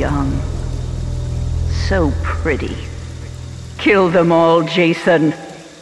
young, so pretty. Kill them all, Jason.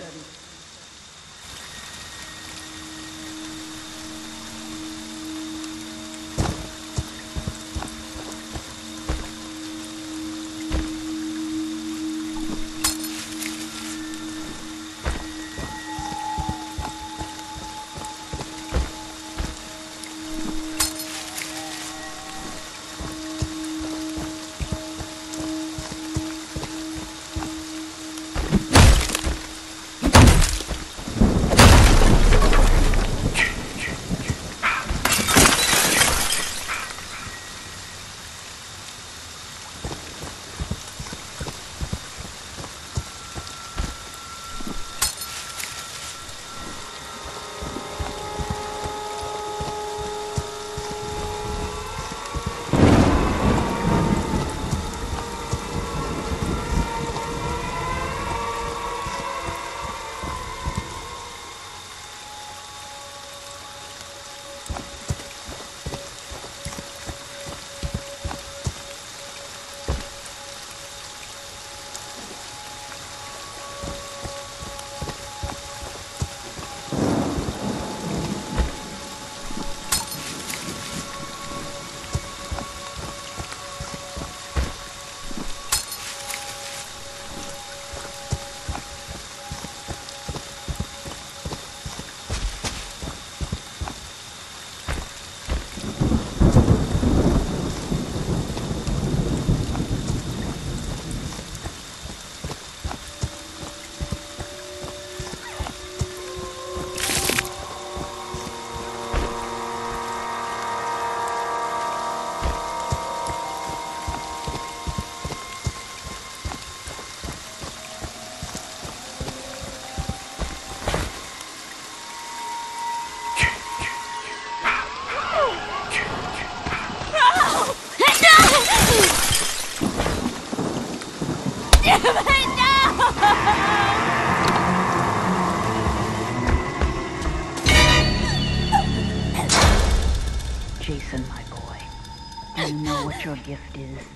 Jason, my boy, you know what your gift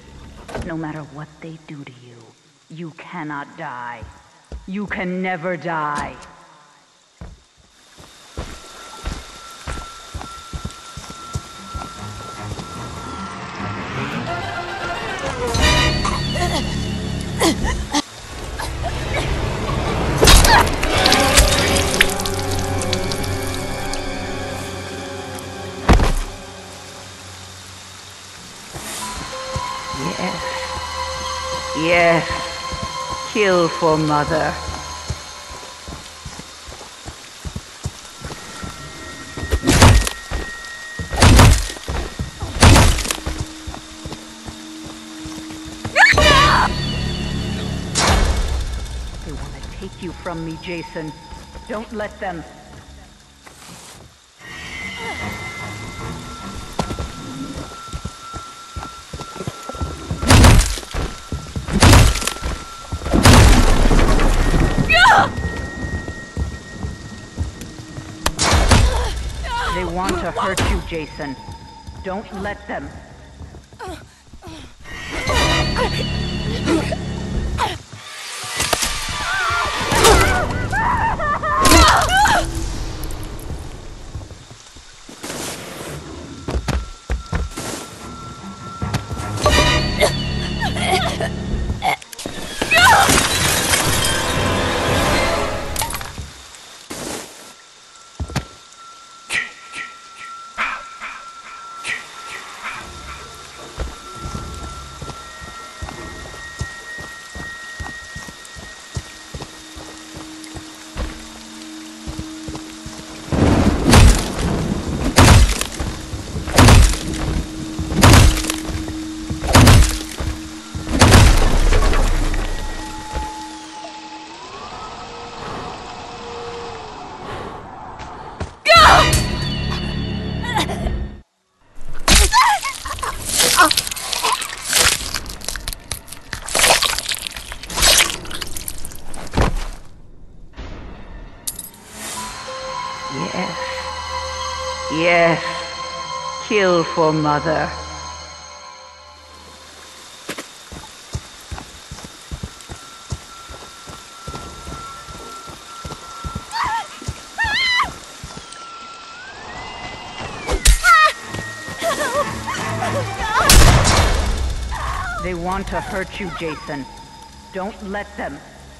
is. No matter what they do to you, you cannot die. You can never die. Yes, kill for Mother. They want to take you from me, Jason. Don't let them. They want to hurt you, Jason. Don't let them. Yes, kill for Mother. want to hurt you, Jason. Don't let them.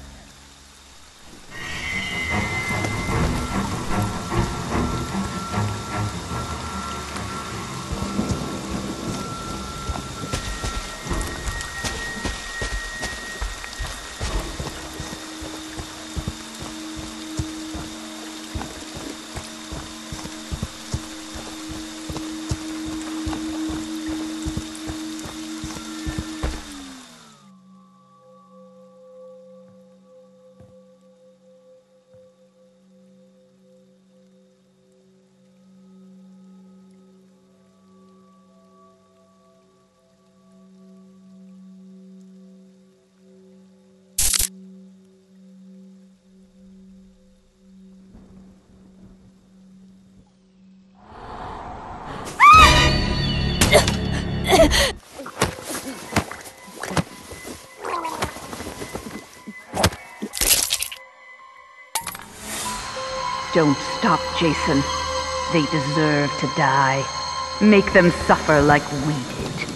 Don't stop, Jason. They deserve to die. Make them suffer like we did.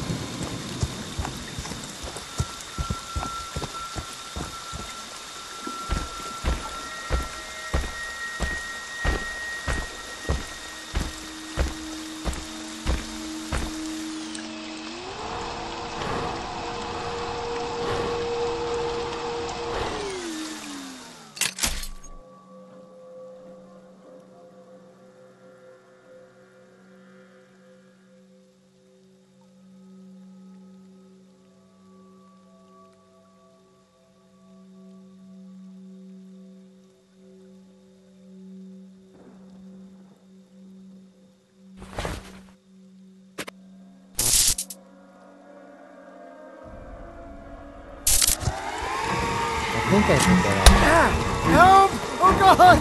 I think I can get out. Help! Oh god!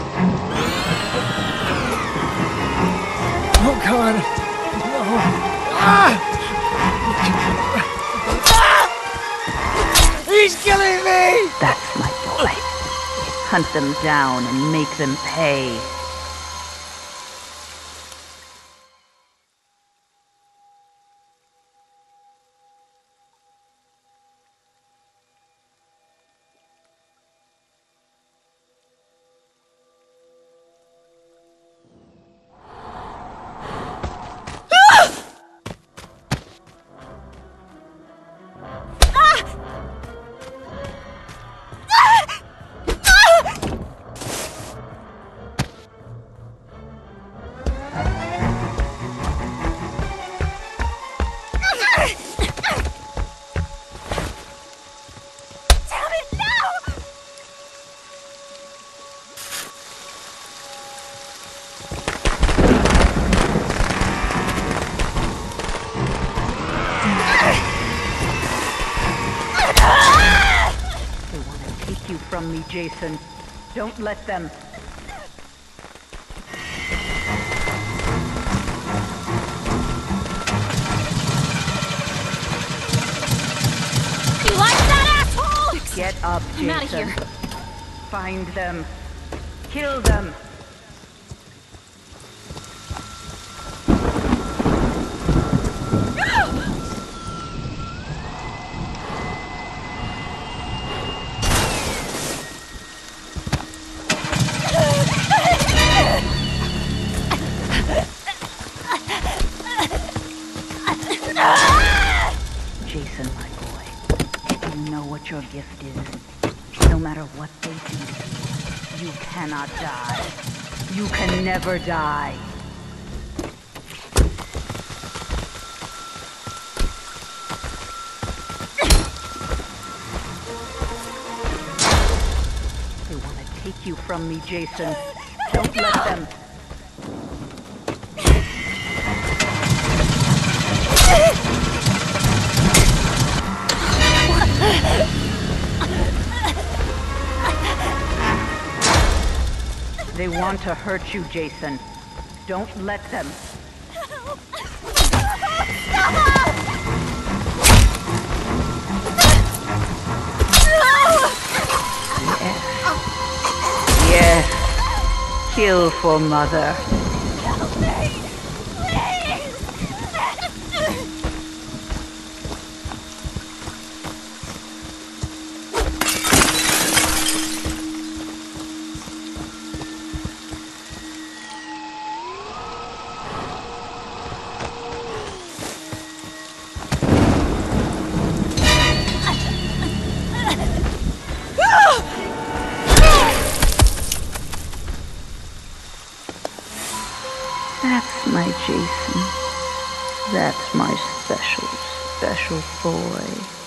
Oh god! No! Ah! Ah! He's killing me! That's my boy. Hunt them down and make them pay. From me, Jason. Don't let them. You like that, asshole? Get up, Jason. I'm out of here. Find them. Kill them. Jason, my boy, you know what your gift is. No matter what they do to you, you cannot die. You can never die. They want to take you from me, Jason. Don't let them. They want to hurt you, Jason. Don't let them. Yes. Kill for Mother. That's my Jason. That's my special, special boy.